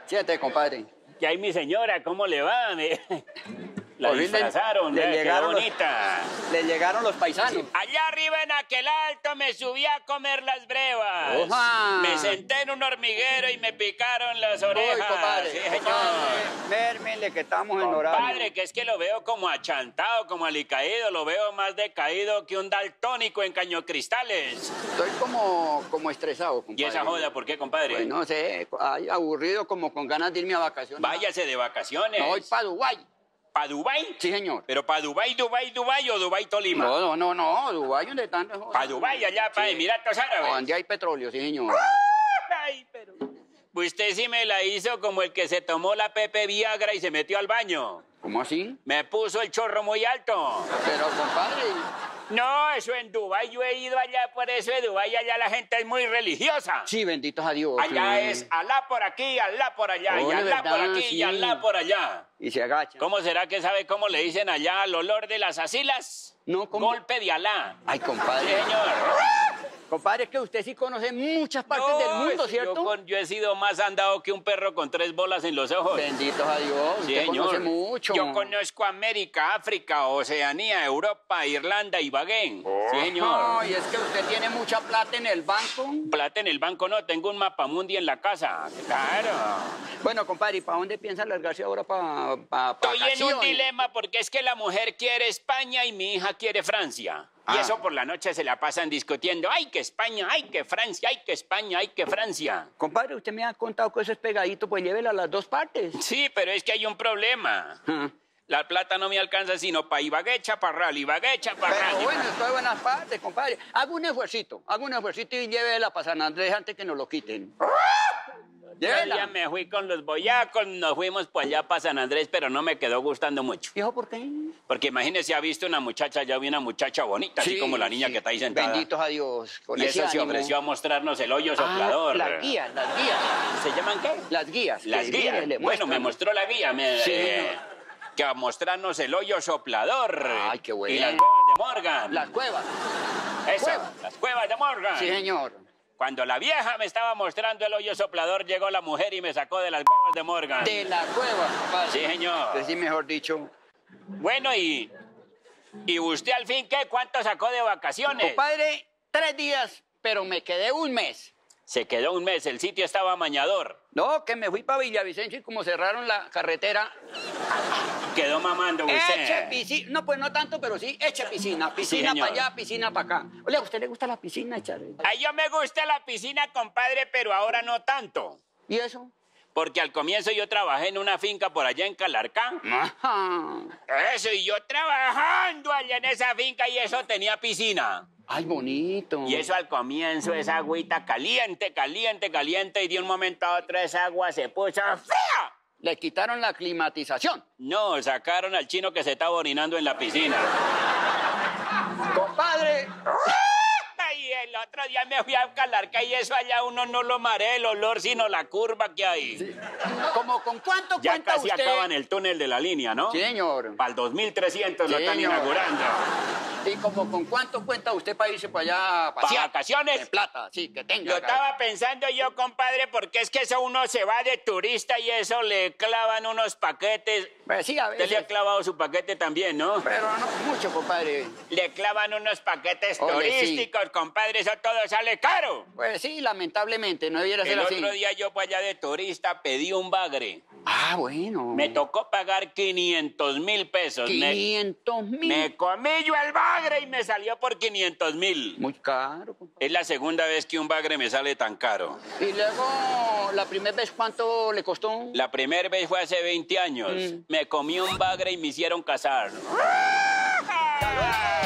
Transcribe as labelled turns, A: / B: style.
A: Siete, compadre.
B: ¿Qué hay, mi señora? ¿Cómo le va? La
A: Por fin
B: disfrazaron,
A: le
B: qué
A: llegaron
B: bonita.
A: Le llegaron los paisanos.
B: Allá arriba en aquel alto me subí a comer las brevas.
A: Oja.
B: Me senté en un hormiguero y me picaron las orejas.
A: Uy, compadre.
B: Sí, señor.
A: Compadre, mérmele que estamos en horario.
B: Padre, que es que lo veo como achantado, como alicaído, lo veo más decaído que un daltónico en cañocristales.
A: Estoy como estresado, compadre.
B: ¿Y esa joda por qué, compadre?
A: Pues no sé, ay, aburrido, como con ganas de irme a vacaciones.
B: Váyase de vacaciones.
A: Me voy para Dubái.
B: ¿Para Dubái?
A: Sí, señor.
B: ¿Pero para Dubái o Dubái, Tolima?
A: No, Dubái, donde están.
B: ¿Para Dubái, allá, para Emiratos Árabes?
A: Donde hay petróleo, sí, señor.
B: Ay, pero... Usted sí me la hizo como el que se tomó la Pepe Viagra y se metió al baño.
A: ¿Cómo así?
B: Me puso el chorro muy alto.
A: Pero, compadre...
B: No, eso en Dubái, yo he ido allá, por eso de Dubái, allá la gente es muy religiosa.
A: Sí, benditos a Dios.
B: Allá
A: sí.
B: es Alá por aquí, Alá por allá,
A: Oh,
B: y
A: de
B: Alá por
A: verdad,
B: aquí,
A: sí.
B: y Alá por allá.
A: Y se agacha.
B: ¿Cómo será que sabe cómo le dicen allá al olor de las asilas?
A: No, ¿cómo?
B: Golpe de Alá.
A: Ay,
B: Sí,
A: compadre.
B: señor.
A: Compadre, es que usted sí conoce muchas partes del mundo,
B: es-
A: ¿cierto?
B: Yo he sido más andado que un perro con 3 bolas en los ojos.
A: Benditos a Dios,
B: Sí,
A: usted conoce
B: señor.
A: mucho.
B: Yo conozco América, África, Oceanía, Europa, Irlanda y Baguén. Sí, señor.
A: No, y es que usted tiene mucha plata en el banco.
B: Plata en el banco no, tengo un mapamundi en la casa. Claro.
A: Bueno, compadre, ¿y para dónde piensa largarse ahora para
B: Estoy en un dilema porque es que la mujer quiere España y mi hija quiere Francia. Y
A: Ah.
B: eso por la noche se la pasan discutiendo. ¡Ay, que España! ¡Ay, que Francia! ¡Ay, que España! ¡Ay, que Francia!
A: Compadre, usted me ha contado que eso es pegadito, pues llévela a las dos partes.
B: Sí, pero es que hay un problema.
A: Ah.
B: La plata no me alcanza sino para Ibagué, Chaparral, Ibagué, Chaparral.
A: Pero bueno, estoy en buenas partes, compadre. Hago un esfuercito y llévela para San Andrés antes que nos lo quiten.
B: Yo ya
A: Llévela.
B: me fui con los boyacos, nos fuimos por allá para San Andrés, pero no me quedó gustando mucho.
A: ¿Hijo, por qué?
B: Porque imagínese, ha visto una muchacha, ya vi una muchacha bonita, así como la niña que está ahí sentada.
A: Benditos a Dios. Con
B: Y
A: ese
B: eso se
A: ánimo.
B: ofreció a mostrarnos el hoyo soplador.
A: Las guías.
B: ¿Se llaman qué?
A: Las guías.
B: Las
A: que,
B: guías.
A: mire, le
B: Bueno, me
A: muestran.
B: mostró la guía.
A: Sí.
B: Que a mostrarnos el hoyo soplador.
A: Ay, qué bueno.
B: Y las cuevas de Morgan.
A: Las cuevas.
B: Eso,
A: cuevas.
B: las cuevas de Morgan.
A: Sí, señor.
B: Cuando la vieja me estaba mostrando el hoyo soplador, llegó la mujer y me sacó de las cuevas de Morgan.
A: De la cueva, compadre.
B: Sí, señor.
A: Sí, mejor dicho.
B: Bueno, ¿y usted al fin qué? ¿Cuánto sacó de vacaciones?
A: Compadre, 3 días, pero me quedé un mes.
B: Se quedó un mes, el sitio estaba amañador.
A: No, que me fui para Villavicencio y como cerraron la carretera,
B: Quedó mamando
A: eche
B: usted.
A: piscina. No, pues no tanto, pero sí, eche piscina. Piscina
B: señor.
A: para allá, piscina para acá. Oye, ¿a usted le gusta la piscina, echarle?
B: A yo me gusta la piscina, compadre, pero ahora no tanto.
A: ¿Y eso?
B: Porque al comienzo yo trabajé en una finca por allá en Calarcá.
A: Ajá.
B: Eso, y yo trabajando allá en esa finca y eso tenía piscina.
A: Ay, bonito.
B: Y eso al comienzo, esa agüita caliente, caliente, caliente, y de un momento a otro esa agua se puso fría.
A: Le quitaron la climatización.
B: No, sacaron al chino que se estaba orinando en la piscina.
A: Compadre,
B: Y el otro día me fui a Calarcá y eso allá uno no lo marea el olor, sino la curva que hay.
A: ¿como con cuánto
B: Ya
A: cuenta
B: casi
A: usted?
B: acaban el túnel de la línea, ¿no?
A: Sí, señor.
B: Para el 2300 lo
A: Sí,
B: están
A: señor.
B: inaugurando.
A: ¿Y como con cuánto cuenta usted para irse para allá a
B: ¿Para
A: pasear?
B: vacaciones?
A: En plata, sí, que tenga.
B: Lo estaba pensando yo, compadre, porque es que eso uno se va de turista y eso le clavan unos paquetes.
A: Pues sí, a
B: Usted le ha
A: veces.
B: clavado su paquete también, ¿no?
A: Pero no mucho, compadre.
B: Le clavan unos paquetes
A: Ole, sí.
B: turísticos, compadre, eso todo sale caro.
A: Pues sí, lamentablemente, no debiera ser
B: El
A: así.
B: otro día yo por allá de turista pedí un bagre.
A: Ah, bueno.
B: Me tocó pagar 500,000 pesos.
A: 500,000.
B: Me comí yo el bagre y me salió por 500,000.
A: Muy caro, compadre.
B: Es la segunda vez que un bagre me sale tan caro.
A: Y luego, la primera vez, ¿cuánto le costó?
B: La primera vez fue hace 20 años. Me comí un bagre y me hicieron casar.